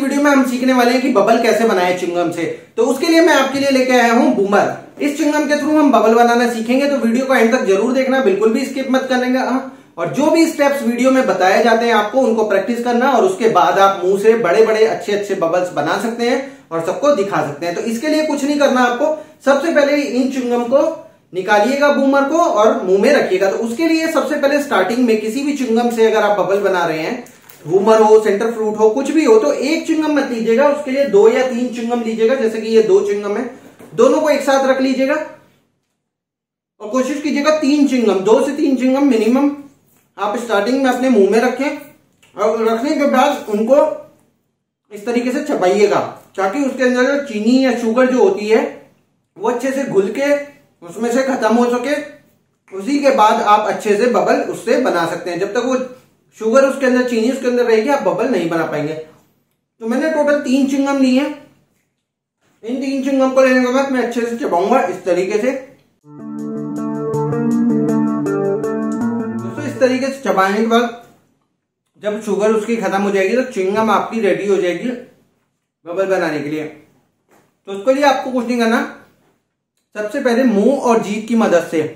Video में हम सीखने वाले हैं कि बबल कैसे बनाए च्युइंगम से। तो उसके लिए मैं आपके लिए लेके आया हूं बूमर। इस च्युइंगम के थ्रू हम बबल बनाना सीखेंगे, तो वीडियो को एंड तक जरूर देखना, बिल्कुल भी स्किप मत करेंगे। और जो भी स्टेप्स वीडियो में बताए जाते हैं आपको उनको प्रैक्टिस करना, और उसके बाद आप मुंह से बड़े बड़े अच्छे अच्छे बबल्स बना सकते हैं और सबको दिखा सकते हैं। तो इसके लिए कुछ नहीं करना आपको, सबसे पहले इन च्युइंगम को निकालिएगा बूमर को और मुंह में रखिएगा। तो उसके लिए सबसे पहले स्टार्टिंग में किसी भी च्युइंगम से अगर आप बबल बना रहे हैं, बूमर हो, सेंटर फ्रूट हो, कुछ भी हो, तो एक च्युइंगम मत लीजिएगा, उसके लिए 2 या 3 च्युइंगम लीजिएगा। जैसे कि ये 2 च्युइंगम है, दोनों को एक साथ रख लीजिएगा और कोशिश कीजिएगा 3 च्युइंगम, 2 से 3 च्युइंगम मिनिमम आप स्टार्टिंग में अपने मुंह में रखें। और रखने के बाद उनको इस तरीके से चबाइएगा ताकि उसके अंदर जो चीनी या शुगर जो होती है वो अच्छे से घुल के उसमें से खत्म हो सके। उसी के बाद आप अच्छे से बबल उससे बना सकते हैं। जब तक वो शुगर उसके अंदर, चीनी उसके अंदर रहेगी, आप बबल नहीं बना पाएंगे। तो मैंने टोटल 3 च्युइंगम लिए हैं। इन 3 च्युइंगम को लेने के बाद मैं अच्छे से चबाऊंगा इस तरीके से। दोस्तों इस तरीके से चबाने के बाद जब शुगर उसकी खत्म हो जाएगी तो च्युइंगम आपकी रेडी हो जाएगी बबल बनाने के लिए। तो उसके लिए आपको कुछ नहीं करना, सबसे पहले मुंह और जीभ की मदद से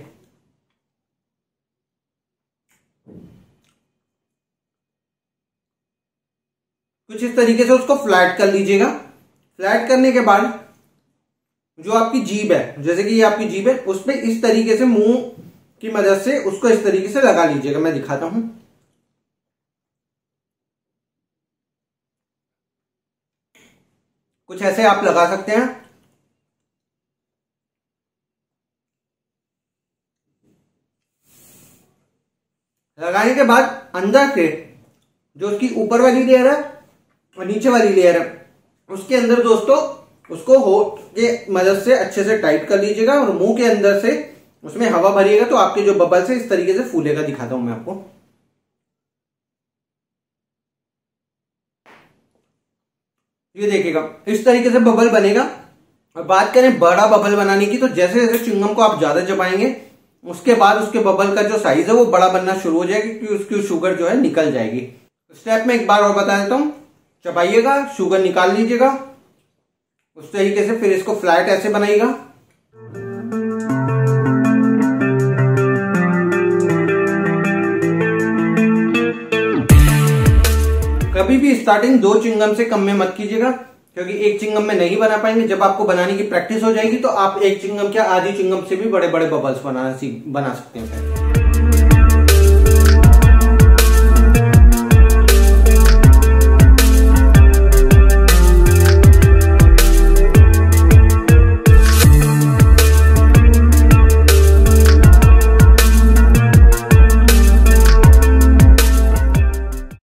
कुछ इस तरीके से उसको फ्लैट कर लीजिएगा। फ्लैट करने के बाद जो आपकी जीभ है, जैसे कि ये आपकी जीभ है, उस पर इस तरीके से मुंह की मदद से उसको इस तरीके से लगा लीजिएगा। मैं दिखाता हूं। कुछ ऐसे आप लगा सकते हैं। लगाने के बाद अंदर से जो उसकी ऊपर वाली लेयर है और नीचे वाली लेयर है, उसके अंदर दोस्तों उसको होठ के मदद से अच्छे से टाइट कर लीजिएगा और मुंह के अंदर से उसमें हवा भरिएगा तो आपके जो बबल्स है इस तरीके से फूलेगा। दिखाता हूं मैं आपको। ये देखिएगा इस तरीके से बबल बनेगा। और बात करें बड़ा बबल बनाने की, तो जैसे जैसे च्युइंगम को आप ज्यादा चबाएंगे उसके बाद उसके बबल का जो साइज है वो बड़ा बनना शुरू हो जाएगा, क्योंकि उसकी शुगर जो है निकल जाएगी। स्टेप में एक बार और बता देता हूं। चबाइएगा, शुगर निकाल लीजिएगा उस तरीके से, फिर इसको फ्लैट ऐसे बनाइएगा। कभी भी स्टार्टिंग 2 च्युइंगम से कम में मत कीजिएगा, क्योंकि एक च्युइंगम में नहीं बना पाएंगे। जब आपको बनाने की प्रैक्टिस हो जाएगी तो आप एक च्युइंगम क्या आधी च्युइंगम से भी बड़े बड़े बबल्स बना सकते हैं।